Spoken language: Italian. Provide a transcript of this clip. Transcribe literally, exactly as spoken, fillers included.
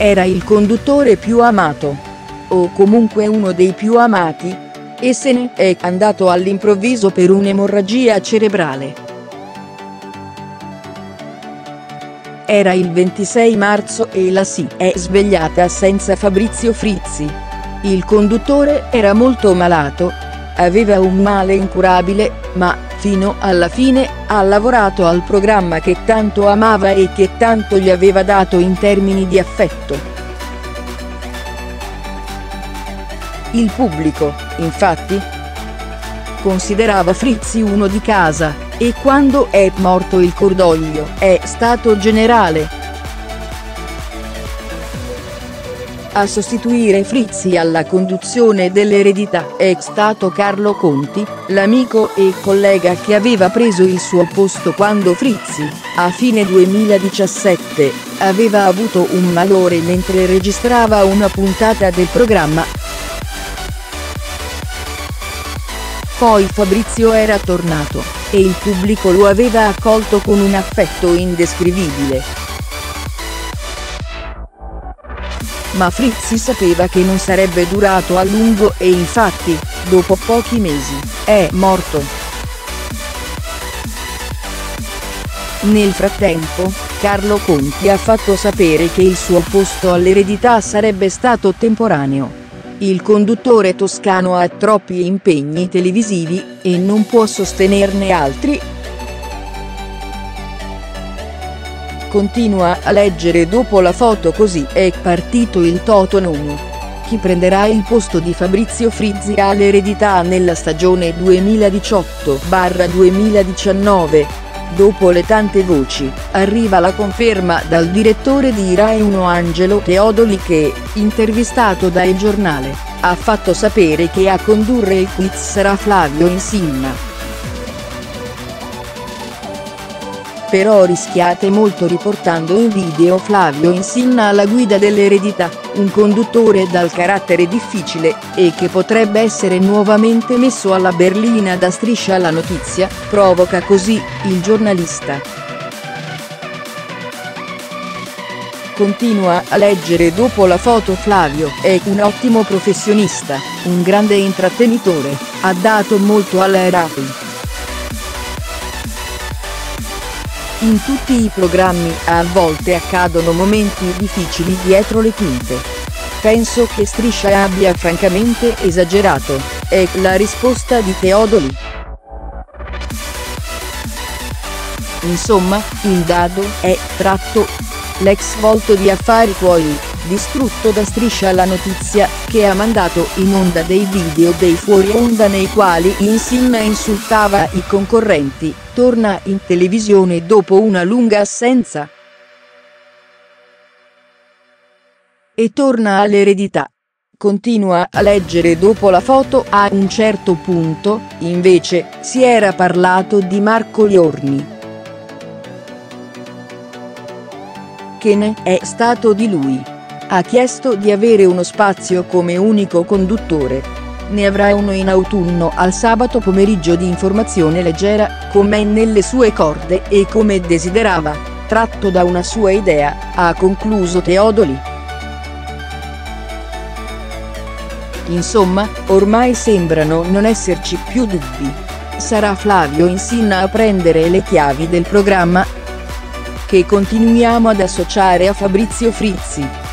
Era il conduttore più amato. O comunque uno dei più amati. E se ne è andato all'improvviso per un'emorragia cerebrale. Era il ventisei marzo e la si è svegliata senza Fabrizio Frizzi. Il conduttore era molto malato, aveva un male incurabile, ma, fino alla fine, ha lavorato al programma che tanto amava e che tanto gli aveva dato in termini di affetto. Il pubblico, infatti, considerava Frizzi uno di casa, e quando è morto il cordoglio è stato generale. A sostituire Frizzi alla conduzione dell'Eredità è stato Carlo Conti, l'amico e collega che aveva preso il suo posto quando Frizzi, a fine duemiladiciassette, aveva avuto un malore mentre registrava una puntata del programma. Poi Fabrizio era tornato, e il pubblico lo aveva accolto con un affetto indescrivibile. Ma Frizzi sapeva che non sarebbe durato a lungo e infatti, dopo pochi mesi, è morto. Nel frattempo, Carlo Conti ha fatto sapere che il suo posto all'Eredità sarebbe stato temporaneo. Il conduttore toscano ha troppi impegni televisivi, e non può sostenerne altri. Continua a leggere dopo la foto. Così è partito il totonome. Chi prenderà il posto di Fabrizio Frizzi all'Eredità nella stagione duemiladiciotto duemiladiciannove? Dopo le tante voci, arriva la conferma dal direttore di Rai uno Angelo Teodoli che, intervistato da Il Giornale, ha fatto sapere che a condurre il quiz sarà Flavio Insinna. Però rischiate molto riportando in video Flavio Insinna alla guida dell'Eredità, un conduttore dal carattere difficile, e che potrebbe essere nuovamente messo alla berlina da Striscia la Notizia, provoca così il giornalista. Continua a leggere dopo la foto. Flavio è un ottimo professionista, un grande intrattenitore, ha dato molto alla Rai. In tutti i programmi a volte accadono momenti difficili dietro le quinte. Penso che Striscia abbia francamente esagerato, è la risposta di Teodoli. Insomma, il dado è tratto. L'ex volto di Affari Tuoi, distrutto da Striscia la Notizia, che ha mandato in onda dei video dei fuori onda nei quali Insinna insultava i concorrenti, torna in televisione dopo una lunga assenza. E torna all'Eredità. Continua a leggere dopo la foto. A un certo punto, invece, si era parlato di Marco Liorni. Che ne è stato di lui? Ha chiesto di avere uno spazio come unico conduttore. Ne avrà uno in autunno al sabato pomeriggio di informazione leggera, come nelle sue corde e come desiderava, tratto da una sua idea, ha concluso Teodoli. Insomma, ormai sembrano non esserci più dubbi. Sarà Flavio Insinna a prendere le chiavi del programma, che continuiamo ad associare a Fabrizio Frizzi.